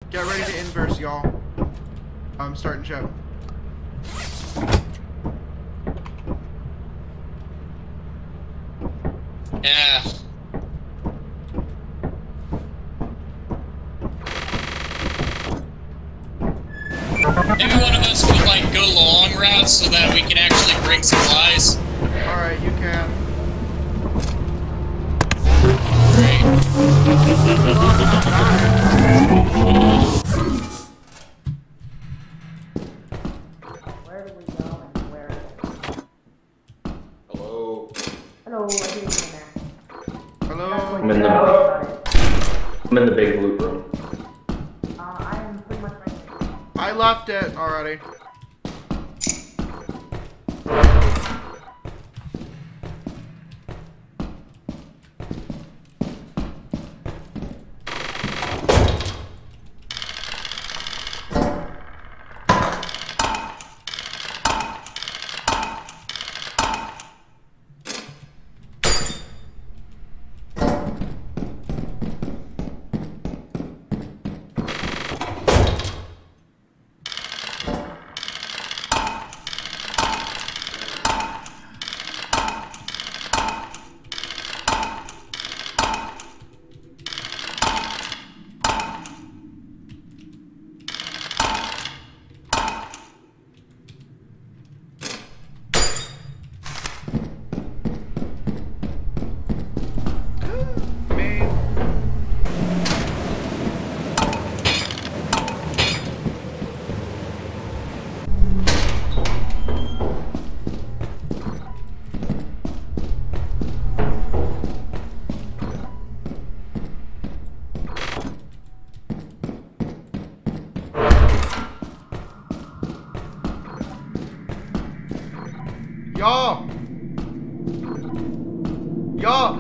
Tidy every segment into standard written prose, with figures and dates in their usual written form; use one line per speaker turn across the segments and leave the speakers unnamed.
Get ready to inverse, y'all. I'm starting chip.
Yeah. Maybe one of us could, like, go long routes so that we can actually bring supplies.
Alright, you can.
Great.
Where do we go and where?
Hello.
Hello, I hear you in there.
Hello?
I'm in the big loot room.
I am pretty much right here.
I left it already. Y'all! Y'all!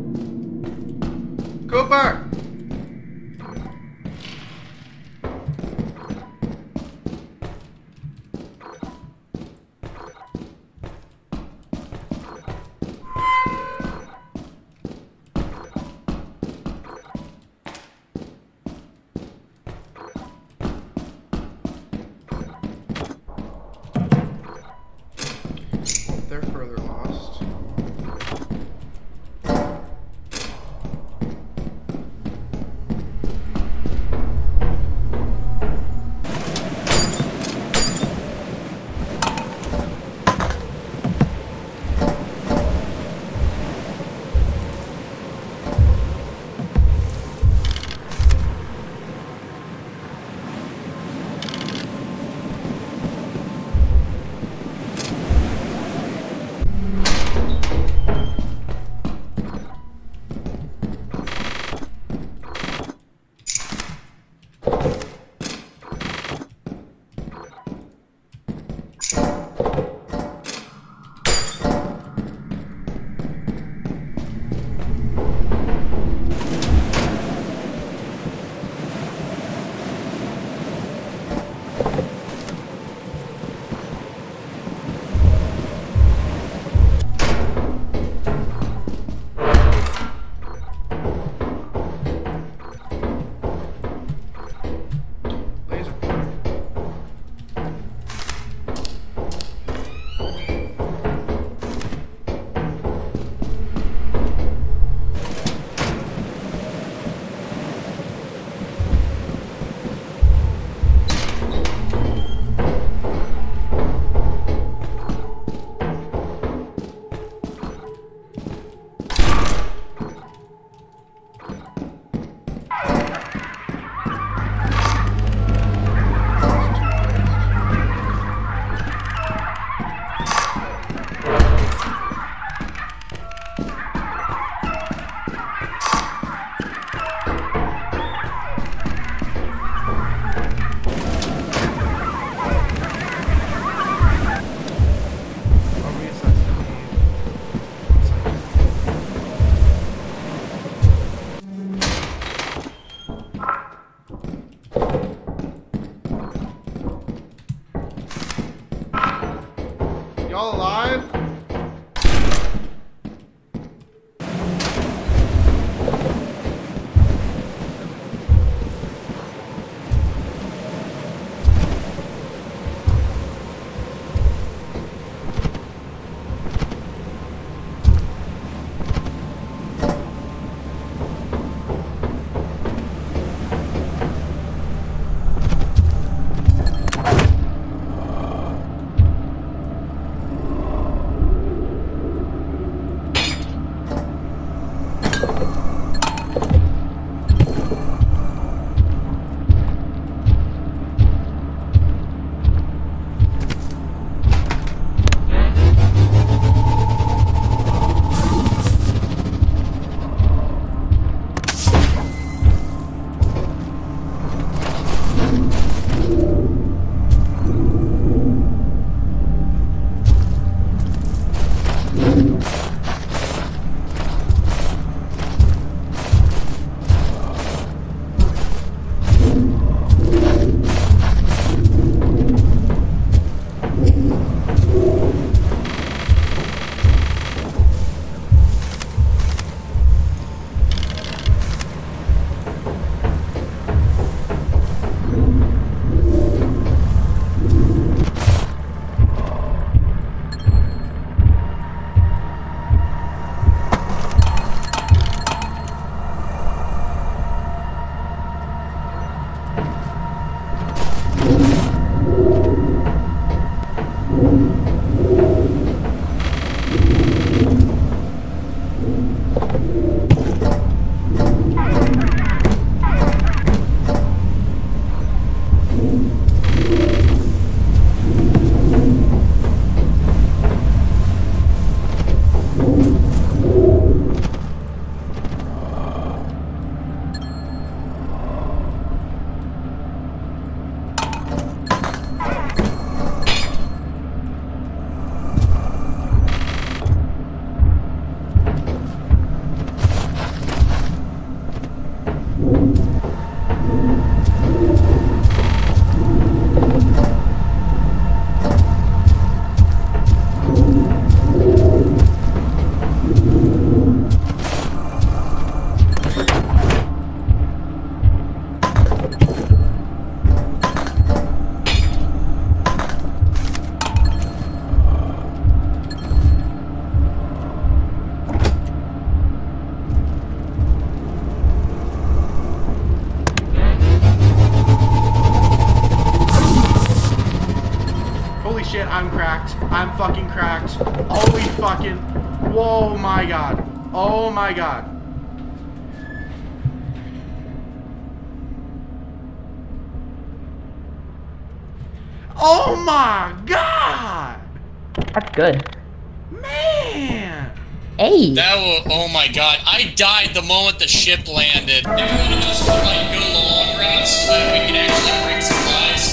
Cooper! There for a shit, I'm cracked. I'm fucking cracked. Holy fucking... Whoa, my god. Oh my god. Oh my god!
That's good.
Man!
Hey!
That was, oh my god, I died the moment the ship landed. Everyone of us could like go long routes so that we can actually